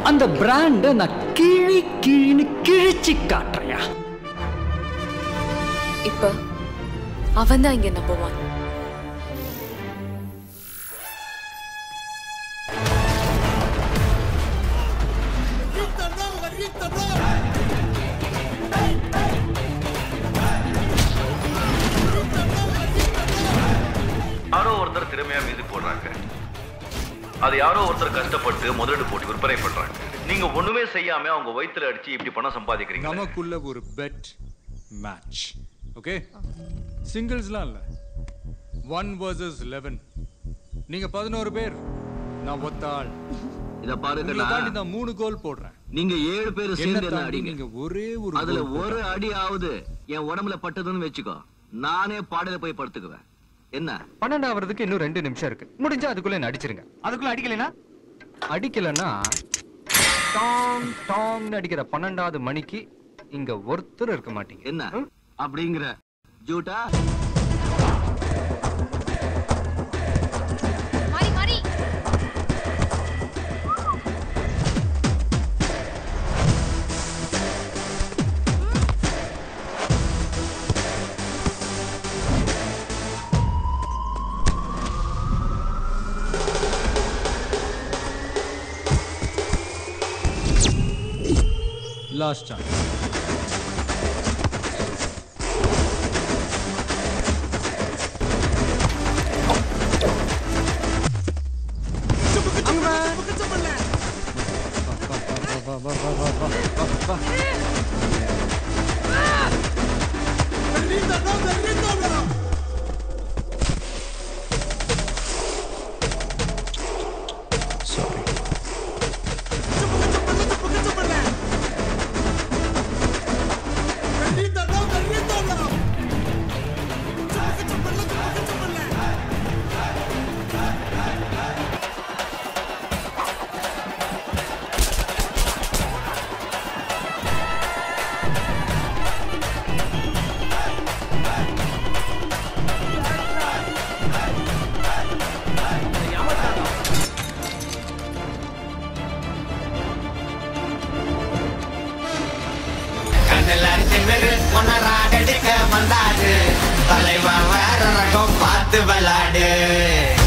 அந்த பிராண்ட நான் கிழின்னு கிழிச்சு காட்டுறையா. இப்ப அவன் தான் இங்க நம்பர் 1. யாரோ ஒருத்தர் திறமையா மியூசிக் போடுறாங்க, அது யாரோ ஒருத்தர் கஷ்டப்பட்டு முதலீடு போட்டு விற்பனை பண்றாங்க. நீங்க ஒண்ணுமே செய்யாம அவங்க வயித்துல அடிச்சு இப்படி பணம் சம்பாதிக்கிறீங்க. நமக்குள்ள ஒரு பெட் மேட்ச். ஓகே, சிங்கிள்ஸ்லாம் இல்ல, 1 vs 11. நீங்க 11 பேர், நான் ஒத்த ஆள். இத பாருங்க, நான் 3 கோல் போடுறேன், நீங்க 7 பேர் சேர்ந்து என்ன அடிங்க. நீங்க ஒரே ஒரு அதுல ஒரு அடி ஆகுது என் உடம்புல பட்டதுன்னு வெச்சுக்கோ, நானே பாடையில போய் படுத்துக்குவேன். என்ன 12 ஆவறதுக்கு இன்னும் 2 நிமிஷம் இருக்கு. முடிஞ்சா அதுக்குள்ள என்ன அடிச்சிருங்க. அதுக்குள்ள அடிக்கலனா டாங் டாங் அடிக்கிற 12வது மணிக்கு இங்க ஒருத்தர் இருக்க மாட்டீங்க. என்ன அப்படிங்கிற ஜூட்டா? Last chance. தலைவா வேற ரகம் பார்த்து விளையாடு.